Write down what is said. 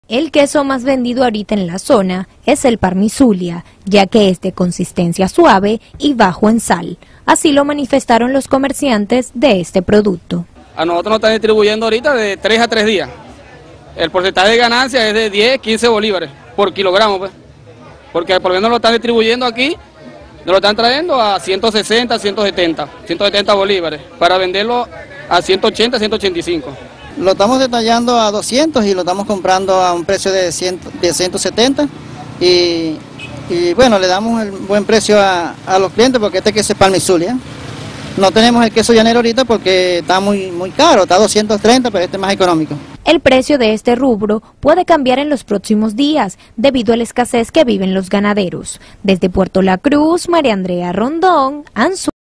El queso más vendido ahorita en la zona es el Parmy Zulia, ya que es de consistencia suave y bajo en sal. Así lo manifestaron los comerciantes de este producto. A nosotros nos están distribuyendo ahorita de 3 a 3 días. El porcentaje de ganancia es de 10, 15 bolívares por kilogramo, pues. Porque por lo menos lo están distribuyendo aquí, nos lo están trayendo a 160, 170 bolívares, para venderlo a 180, 185. Lo estamos detallando a 200 y lo estamos comprando a un precio de 170 y bueno, le damos el buen precio a los clientes porque este queso es Parmy Zulia. No tenemos el queso llanero ahorita porque está muy caro, está a 230, pero este es más económico. El precio de este rubro puede cambiar en los próximos días debido a la escasez que viven los ganaderos. Desde Puerto La Cruz, María Andrea Rondón, ANSU.